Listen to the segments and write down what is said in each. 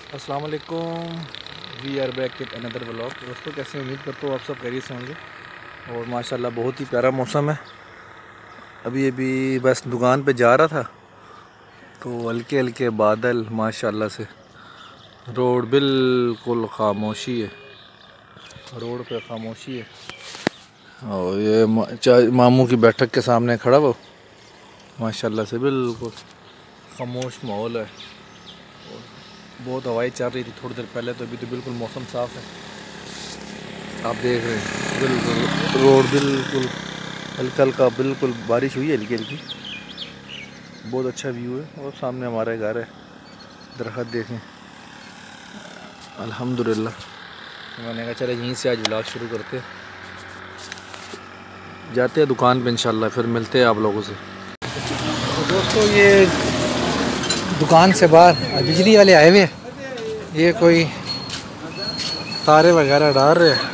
अस्सलाम वालेकुम। We are back with another vlog. दोस्तों कैसे, उम्मीद करता हूँ आप सब खैरियत से होंगे। और माशाल्लाह बहुत ही प्यारा मौसम है। अभी बस दुकान पे जा रहा था तो हल्के हल्के बादल, माशाल्लाह से रोड बिल्कुल खामोशी है। रोड पे खामोशी है और ये मामू की बैठक के सामने खड़ा वो, माशाल्लाह से बिल्कुल खामोश माहौल है। बहुत हवाएं चल रही थी थोड़ी देर पहले, तो अभी तो बिल्कुल मौसम साफ़ है। आप देख रहे हैं बिल्कुल रोड बिल्कुल हल्का हल्का, बिल्कुल बारिश हुई है हल्की हल्की। बहुत अच्छा व्यू है। और सामने हमारा घर है, दरख्त देखें अल्हम्दुलिल्लाह। मैंने कहा चले यहीं से आज व्लॉग शुरू करते हैं। जाते हैं दुकान पे इंशाल्लाह, फिर मिलते हैं आप लोगों से। तो दोस्तों ये दुकान से बाहर बिजली वाले आए हुए हैं। ये कोई तारे वगैरह डाल रहे हैं,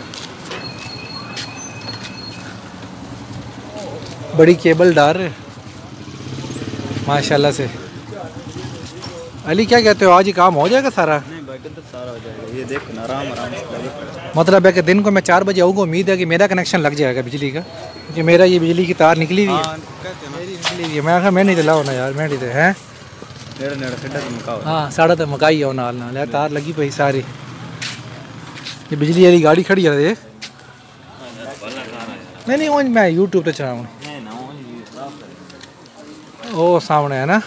बड़ी केबल डाल रहे हैं माशाल्लाह से। अली क्या कहते हो, आज ही काम हो जाएगा सारा? नहीं बाकी तो सारा हो जाएगा। ये देखो ना, आराम आराम से। मतलब है कि दिन को मैं 4 बजे आऊँगा, उम्मीद है कि मेरा कनेक्शन लग जाएगा बिजली का, क्योंकि मेरा ये बिजली की तार निकली हुई है। मेरी निकली हुई है। मैं कहा मैं नहीं दिलाओ ना यार, मैं नहीं दे हैं हाँ साढ़ा तो मकाई हो नाल नाल है, तार लगी पई सारी। ये बिजली वाली गाड़ी खड़ी है देख। नहीं वो मैं यूट्यूब पे चलाऊँ। ओ सामने है ना।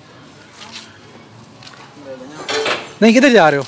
नहीं किधर जा रहे हो?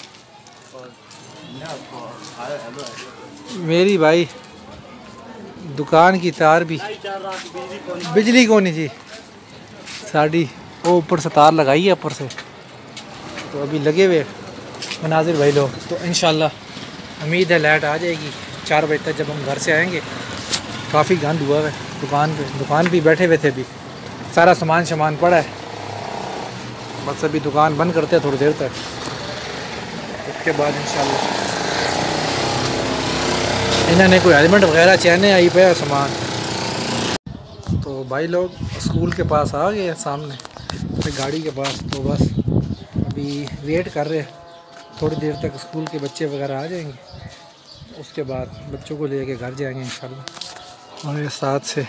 मेरी भाई दुकान की तार भी बिजली को नहीं जी, साड़ी वो ऊपर से तार लगाई है ऊपर से, तो अभी लगे हुए मनाजिर भाई लोग। तो इंशाल्लाह उम्मीद है लाइट आ जाएगी 4 बजे तक जब हम घर से आएंगे। काफ़ी गंद हुआ है दुकान पे बैठे हुए थे, अभी सारा सामान पड़ा है। बस अभी दुकान बंद करते हैं थोड़ी देर तक, उसके बाद इंशाल्लाह इन्होंने कोई हेलमेट वगैरह चैने आई पे सामान। तो भाई लोग स्कूल के पास आ गए हैं, सामने गाड़ी के पास। तो बस अभी वेट कर रहे हैं, थोड़ी देर तक स्कूल के बच्चे वगैरह आ जाएंगे, उसके बाद बच्चों को लेके घर जाएंगे इंशाल्लाह। और ये साथ से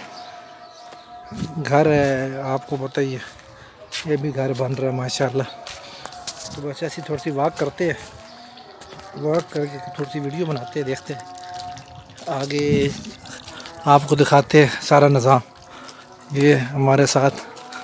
घर है, आपको पता ही है, ये भी घर बन रहा है माशाल्लाह। तो बस ऐसी थोड़ी सी वॉक करते हैं, वॉक करके थोड़ी सी वीडियो बनाते हैं, देखते हैं आगे आपको दिखाते हैं सारा निज़ाम। ये हमारे साथ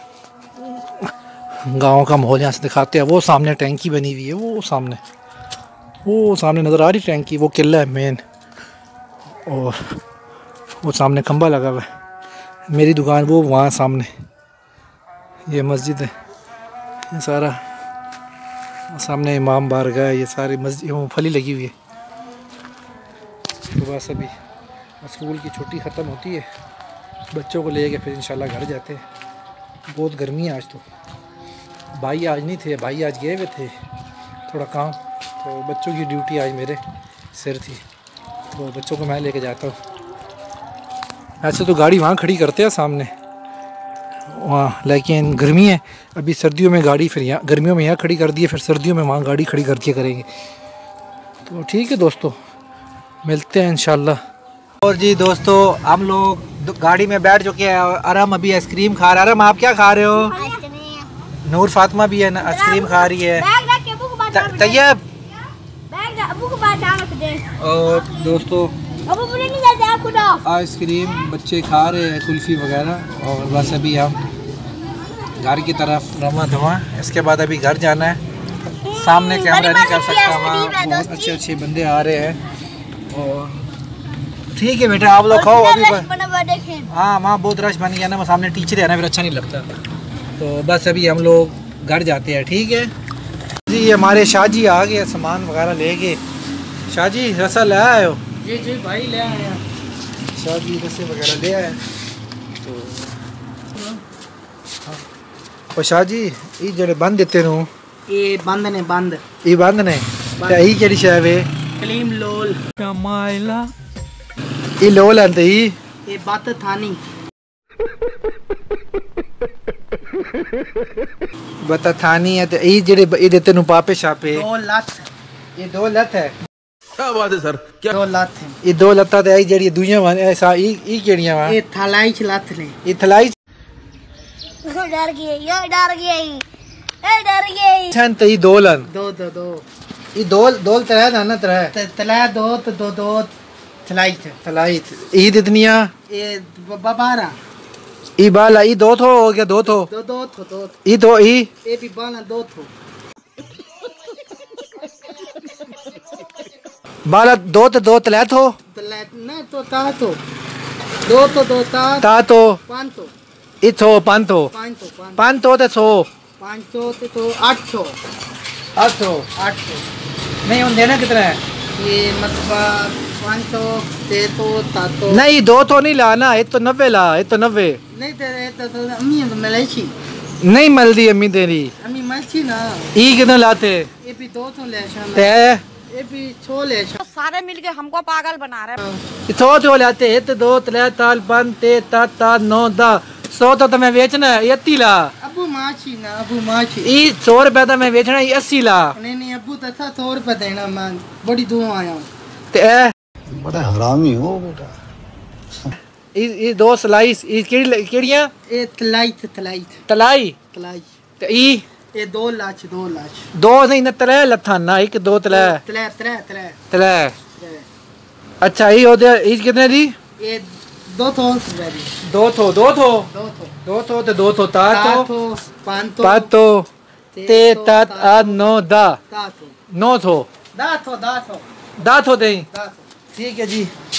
गांव का माहौल यहाँ से दिखाते हैं। वो सामने टैंकी बनी हुई है, वो सामने नज़र आ रही टैंकी, वो किला है मेन। और वो सामने खंबा लगा हुआ है। मेरी दुकान वो वहाँ सामने, ये मस्जिद है, ये सारा सामने इमाम बारगाह है, ये सारी मस्जिद मूंगफली लगी हुई है। तो बस अभी स्कूल की छुट्टी ख़त्म होती है, बच्चों को लेके फिर इंशाल्लाह घर जाते हैं। बहुत गर्मी है आज। तो भाई आज नहीं थे, भाई आज गए हुए थे थोड़ा काम, तो बच्चों की ड्यूटी आज मेरे सिर थी, तो बच्चों को मैं लेके जाता हूँ। ऐसे तो गाड़ी वहाँ खड़ी करते हैं सामने वहाँ, लेकिन गर्मी है अभी। सर्दियों में गाड़ी फिर यहाँ, गर्मियों में यहाँ खड़ी कर दी है, फिर सर्दियों में वहाँ गाड़ी खड़ी करके करेंगे। तो ठीक है दोस्तों, मिलते हैं इंशाल्लाह। और जी दोस्तों हम लोग गाड़ी में बैठ चुके हैं। आराम अभी आइसक्रीम खा रहा है। आराम आप क्या खा रहे हो? नूर फातिमा भी है ना, आइसक्रीम खा रही है। तैयब और दोस्तों आइसक्रीम बच्चे खा रहे हैं, कुल्फ़ी वगैरह। और बस अभी हम घर की तरफ रवाना हुआ। इसके बाद अभी घर जाना है। सामने कैमरा नहीं कर सकता, वहाँ बहुत अच्छे बंदे आ रहे हैं। और ठीक है बेटा आप लोग खाओ अभी। हाँ वहाँ बहुत रश बन गया ना, वो सामने टीचर है ना, फिर अच्छा नहीं लगता। तो बस अभी हम लोग घर जाते हैं, ठीक है जी। हमारे शाहजी आ गए सामान वगैरह लेके। शाहजी रसा ले आए हो? जी भाई ले आए हैं। शाहजी रसे वगैरह ले आए। तो शाहजी ये जड़े बंद देते नो, ये बंद ने ये बंद ने यही केड़ी शय वे? क्लीम लोल माइला ये लोल आंते ही ये बात थानी बता थानी है तो ये जेडे ये देते नु पापे छापे 2 लाख ये 2 लत है क्या बात है सर? क्या 2 लाख है ये 2 लत्ता ते आई जेडी दुइयां वन ऐसा ई केड़ियां वा ये थलाई लाख ने ये थलाई डर गई ये डर गई छन ते 2 लन 2 ये दो तरह ना ना तरह तला 2 थलाई थलाई ई दितनिया ये 12 ई बाला ई 2 थो हो गया 2 थो 2 ई तो ई ये भी बाला 2 थो बाला 2 तो 2 तले थो तला ना तो ता तो 2 तो 2 ता तो 5 तो ई थो 5 थो 5 तो ते 100 5 तो 800 8 नहीं उन देना कितना है ये मतलब 500 ते तो ता तो नहीं 2 तो नहीं लाना ये तो 90 ला ये तो 90 नहीं तो अम्मी तो मलेशी नहीं मिलती अम्मी तेरी अम्मी मलेशी ना ई कितना लाते ये भी 2 तो ले शाम ते ये भी 6 ले शाम सारे मिलके हमको पागल बना रहे सौ तो लाते एक दो तले ताल पान ते ता 9 10 100 तो मैं बेचना है 80 ला अबू माची ना अबू माची ई 100 रुपए तो मैं बेचना है 80 ला नहीं अबू तो था 100 रुपए देना मैं बड़ी दूर आया ते बड़ा हरामी हो बेटा। ई 2 स्लाइस ई केड़ियां ये तलाई तलाई ते ई ये 2 लाख 2 नहीं न तले लथा ना एक 2 तले तले अच्छा ई ओदे ई कितने दी ये 2 थो 2 थो ते 2 थो ता तो 5 तो ते तात आ 9 दा 9 थो दा थो दे ठीक है जी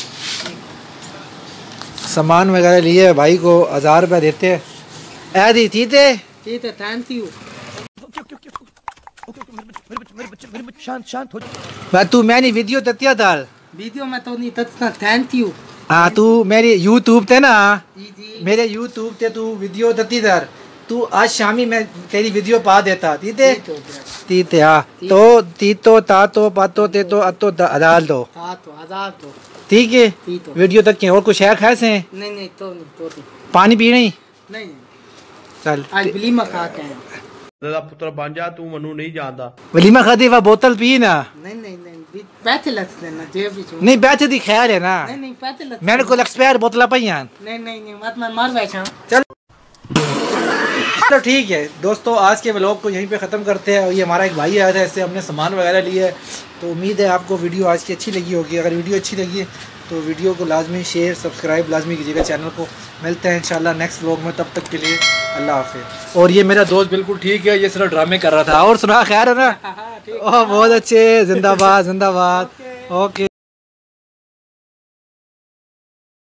सामान वगैरह लिए भाई को 1000 रुपए देते हैं दी थी थे थैंक यू शांत हो तू मैंने वीडियो ततिया डाल वीडियो में तो नहीं तत्ना थैंक यू हाँ तू मेरे यूट्यूब ते ना जी मेरे यूट्यूब ते तू वीडियो दती दर तू आज शामी मैं तेरी वीडियो पा देता तीते तीते हाँ तो तीतो तातो पातो ते तो अतो अदाल दो ठीक है वीडियो तक के और कुछ है खासे नहीं तो पानी पी नहीं चल आज वलीमा खाते हैं दादा पुत्र बन जा तू मनु नहीं जानता वलीमा खाती वह बोतल पी ना नहीं पैसे लगते ना जेब विच नहीं पैसे दी खैर है ना नहीं पैसे लगते मैंने को एक्सपायर बोतल पाइयां नहीं मत मैं मार बैठा चल तो ठीक है दोस्तों आज के व्लॉग को यहीं पे ख़त्म करते हैं। ये हमारा एक भाई आया था, इससे हमने सामान वगैरह लिया है। तो उम्मीद है आपको वीडियो आज की अच्छी लगी होगी। अगर वीडियो अच्छी लगी है तो वीडियो को लाजमी शेयर सब्सक्राइब लाजमी कीजिएगा चैनल को। मिलते हैं इंशाल्लाह नेक्स्ट व्लॉग में, तब तक के लिए अल्लाह हाफिज़। और ये मेरा दोस्त बिल्कुल ठीक है, ये सिर्फ ड्रामे कर रहा था। और सुना खैर है ना? ओह बहुत अच्छे, जिंदाबाद जिंदाबाद। ओके।